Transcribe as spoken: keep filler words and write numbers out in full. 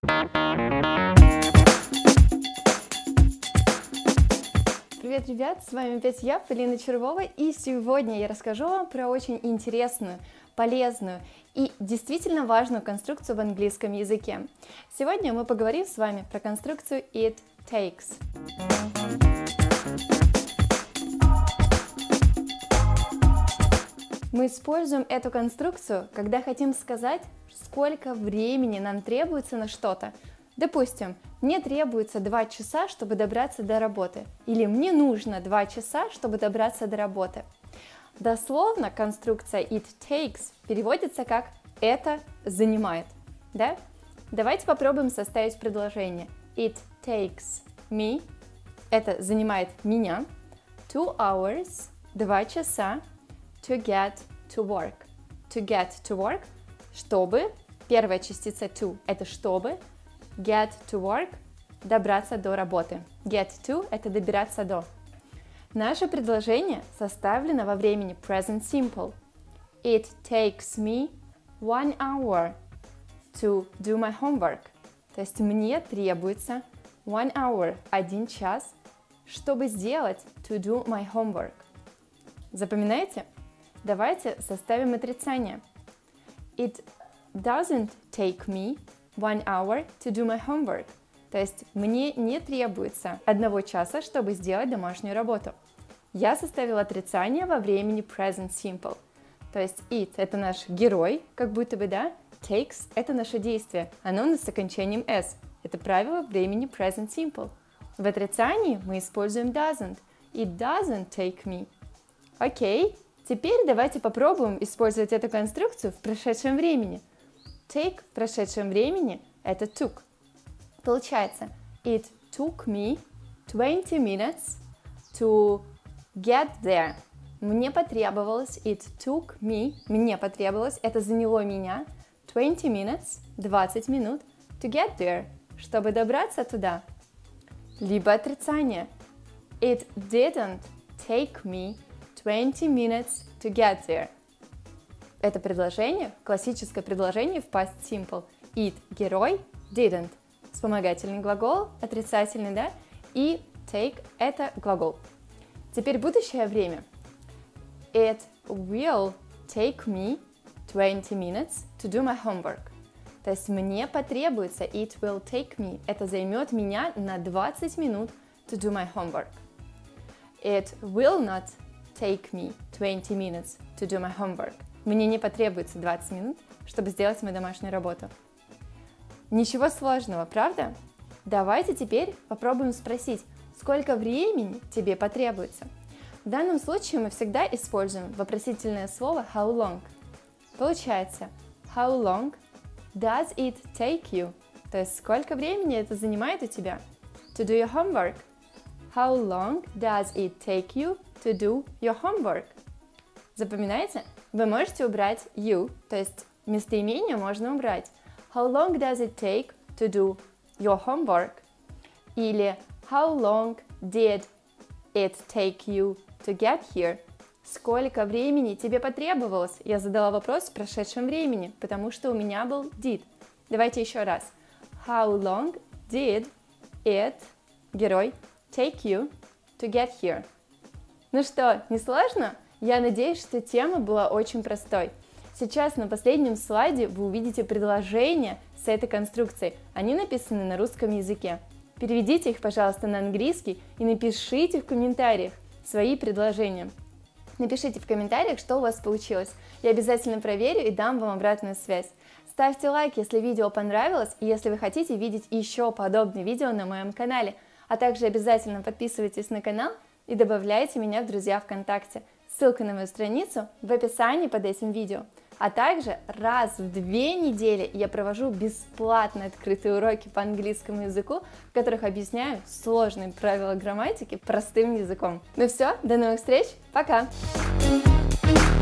Привет, ребят! С вами опять я, Полина Червова, и сегодня я расскажу вам про очень интересную, полезную и действительно важную конструкцию в английском языке. Сегодня мы поговорим с вами про конструкцию it takes. Мы используем эту конструкцию, когда хотим сказать, сколько времени нам требуется на что-то. Допустим, мне требуется два часа, чтобы добраться до работы, или мне нужно два часа, чтобы добраться до работы. Дословно конструкция it takes переводится как это занимает, да? Давайте попробуем составить предложение. It takes me, это занимает меня, two hours, два часа, to get to work. To get to work, чтобы, первая частица to, это чтобы, get to work, добраться до работы. Get to, это добираться до. Наше предложение составлено во времени present simple. It takes me one hour to do my homework. То есть мне требуется one hour, один час, чтобы сделать to do my homework. Запоминаете? Давайте составим отрицание. It doesn't take me one hour to do my homework. То есть мне не требуется одного часа, чтобы сделать домашнюю работу. Я составила отрицание во времени present simple. То есть it – это наш герой, как будто бы, да? Takes – это наше действие. Оно у нас с окончанием s. Это правило времени present simple. В отрицании мы используем doesn't. It doesn't take me. Окей. Теперь давайте попробуем использовать эту конструкцию в прошедшем времени. Take в прошедшем времени – это took. Получается, it took me twenty minutes to get there. Мне потребовалось, it took me, мне потребовалось, это заняло меня twenty minutes, двадцать минут, to get there, чтобы добраться туда. Либо отрицание. It didn't take me twenty minutes to get there. Это предложение, классическое предложение в past simple. It – герой, didn't – вспомогательный глагол, отрицательный, да? И take – это глагол. Теперь будущее время. It will take me twenty minutes to do my homework. То есть мне потребуется, it will take me, это займет меня на двадцать минут to do my homework. It will not take me twenty minutes to do my homework. Мне не потребуется двадцать минут, чтобы сделать мою домашнюю работу. Ничего сложного, правда? Давайте теперь попробуем спросить, сколько времени тебе потребуется. В данном случае мы всегда используем вопросительное слово how long. Получается, how long does it take you? То есть, сколько времени это занимает у тебя? To do your homework. How long does it take you to do your homework? Запоминаете? Вы можете убрать you, то есть местоимение можно убрать. How long does it take to do your homework? Или how long did it take you to get here? Сколько времени тебе потребовалось? Я задала вопрос в прошедшем времени, потому что у меня был did. Давайте еще раз. How long did it, герой, take you to get here? Ну что, не сложно? Я надеюсь, что тема была очень простой. Сейчас на последнем слайде вы увидите предложения с этой конструкцией. Они написаны на русском языке. Переведите их, пожалуйста, на английский и напишите в комментариях свои предложения. Напишите в комментариях, что у вас получилось. Я обязательно проверю и дам вам обратную связь. Ставьте лайк, если видео понравилось, и если вы хотите видеть еще подобные видео на моем канале. А также обязательно подписывайтесь на канал и добавляйте меня в друзья ВКонтакте. Ссылка на мою страницу в описании под этим видео. А также раз в две недели я провожу бесплатные открытые уроки по английскому языку, в которых объясняю сложные правила грамматики простым языком. Ну все, до новых встреч, пока!